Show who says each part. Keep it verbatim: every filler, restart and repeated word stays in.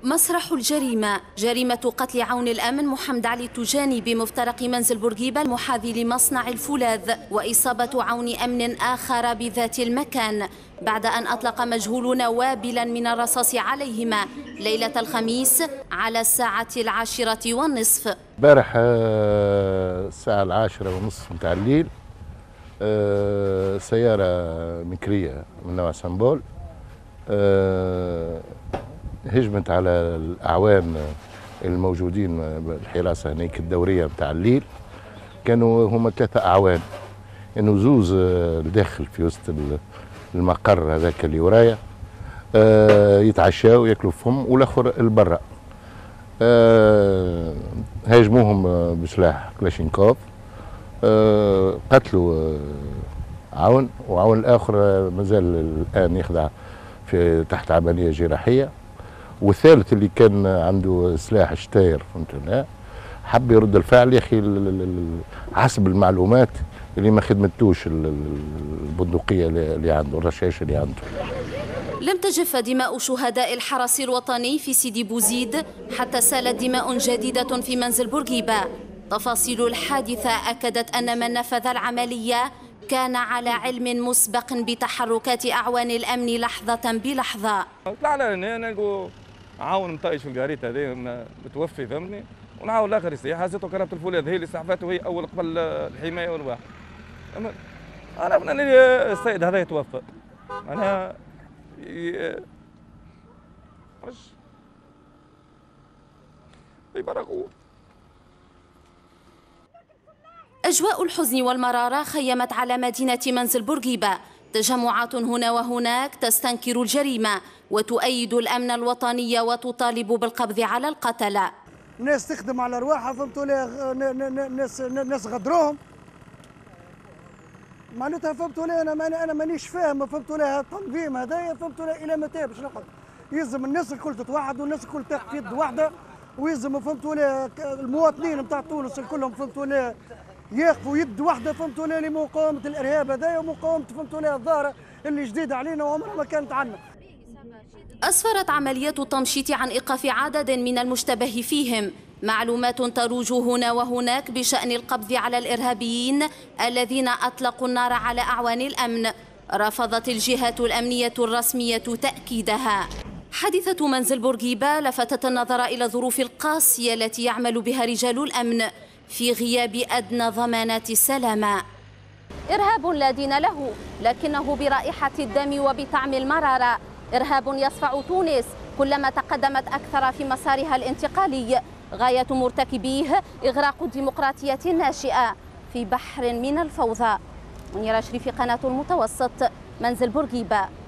Speaker 1: مسرح الجريمة، جريمة قتل عون الأمن محمد علي التجاني بمفترق منزل بورقيبة المحاذي لمصنع الفولاذ، وإصابة عون أمن آخر بذات المكان بعد أن أطلق مجهولون وابلا من الرصاص عليهما ليلة الخميس على الساعة العاشرة والنصف.
Speaker 2: امبارح الساعة العاشرة ونصف متاع الليل سيارة مكرية من نوع سامبول هجمت على الأعوان الموجودين بالحراسة هناك الدورية متاع الليل. كانوا هما ثلاثة أعوان، إنه زوز الداخل في وسط المقر هذاك اللي ورايا يتعشاو ياكلوا فم، والآخر البرا هاجموهم بسلاح كلاشينكوف، قتلوا عون، وعون الآخر مازال الآن يخضع في تحت عملية جراحية. والثالث اللي كان عنده سلاح شتاير فهمت، حب يرد الفعل يا اخي حسب المعلومات اللي ما خدمتوش البندقيه اللي عنده، الرشاش اللي عنده.
Speaker 1: لم تجف دماء شهداء الحرس الوطني في سيدي بوزيد حتى سالت دماء جديدة في منزل بورقيبة. تفاصيل الحادثة أكدت أن من نفذ العملية كان على علم مسبق بتحركات أعوان الأمن لحظة بلحظة.
Speaker 3: طلعنا هنا نلقوا عاون مطايش في الكاريت هذا متوفي فهمتني، ونعاون الاخر يصيح هزته كرهبه الفولاذ هي اللي سحبته، هي اول قبل الحمايه والواحد. انا من السيد هذا يتوفى انا مش يبرقوا.
Speaker 1: أجواء الحزن والمرارة خيمت على مدينة منزل بورقيبة. تجمعات هنا وهناك تستنكر الجريمة وتؤيد الأمن الوطني وتطالب بالقبض على القتلة.
Speaker 4: ناس تخدم على أرواحها فهمتوا ليه، ناس ناس غدروهم معناتها فهمتوا ليه. أنا ماني أنا مانيش فاهم فهمتوا ليه التنظيم هذايا فهمتوا ليه إلى متى باش نقعد. يلزم الناس الكل تتوحد والناس الكل تاخذ في يد واحدة، ويلزم فهمتوا ليه المواطنين نتاع تونس الكلهم فهمتوا ليه ياخذوا يد واحده فهمتوا ليه لمقاومه الارهاب هذايا ومقاومه فهمتوا ليه الظاهره اللي جديده علينا وعمرها ما كانت عندنا.
Speaker 1: أسفرت عمليات التمشيط عن إيقاف عدد من المشتبه فيهم. معلومات تروج هنا وهناك بشأن القبض على الإرهابيين الذين أطلقوا النار على أعوان الأمن. رفضت الجهات الأمنية الرسمية تأكيدها. حادثة منزل بورقيبة لفتت النظر إلى الظروف القاسية التي يعمل بها رجال الأمن في غياب أدنى ضمانات السلامة. إرهاب لا دين له، لكنه برائحة الدم وبطعم المرارة. إرهاب يصفع تونس كلما تقدمت أكثر في مسارها الانتقالي. غاية مرتكبيه إغراق الديمقراطية الناشئة في بحر من الفوضى. منيرة شريفي، قناة المتوسط، منزل بورقيبة.